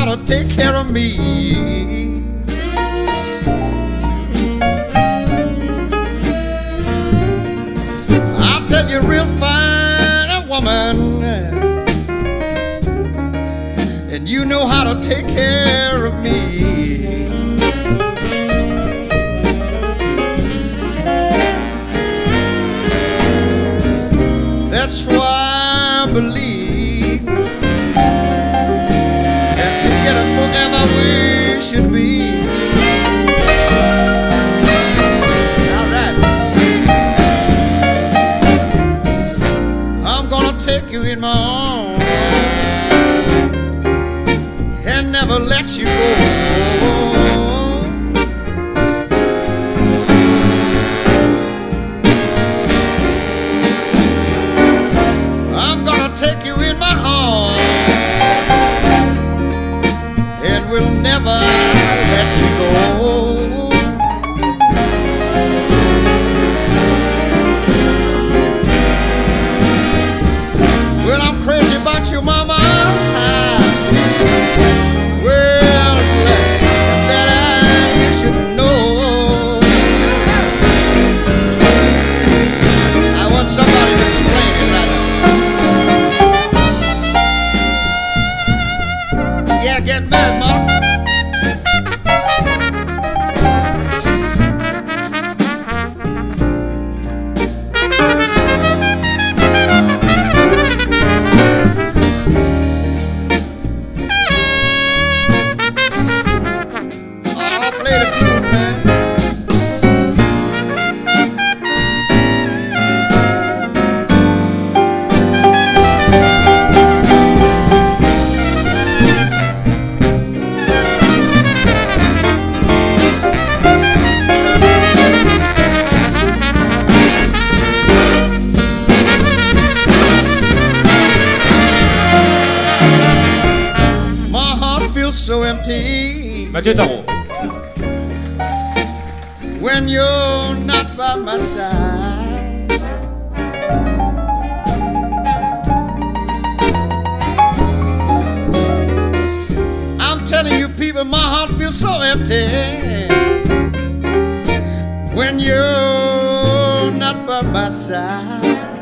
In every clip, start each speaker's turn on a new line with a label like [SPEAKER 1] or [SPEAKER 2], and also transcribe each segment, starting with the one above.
[SPEAKER 1] how to take care of me. I'll tell you, real fine woman, and you know how to take care of me. That's why I believe that together forever we should be. All right. I'm gonna take you in my arms and never let you go. Take you in my arms and we'll never let you go. Well, I'm crazy about you, mama. Well, that you should know. I want somebody to explain it right now. Yeah, get mad, Mark. I'll play the blues, man. So empty when you're not by my side. I'm telling you people, my heart feels so empty when you're not by my side.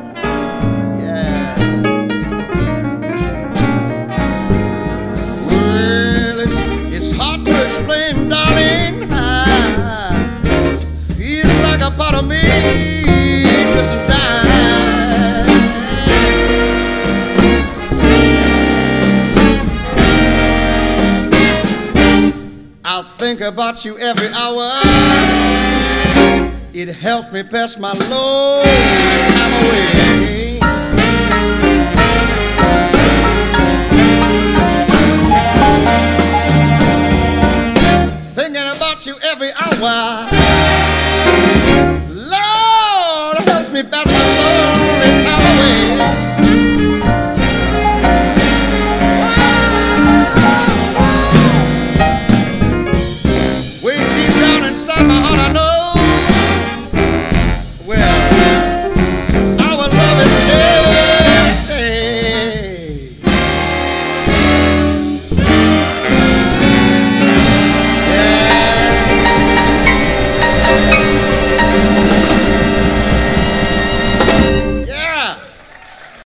[SPEAKER 1] It's hard to explain, darling. Feels like a part of me just died. I'll think about you every hour. It helps me pass my low time away. You every hour, Lord, helps me back.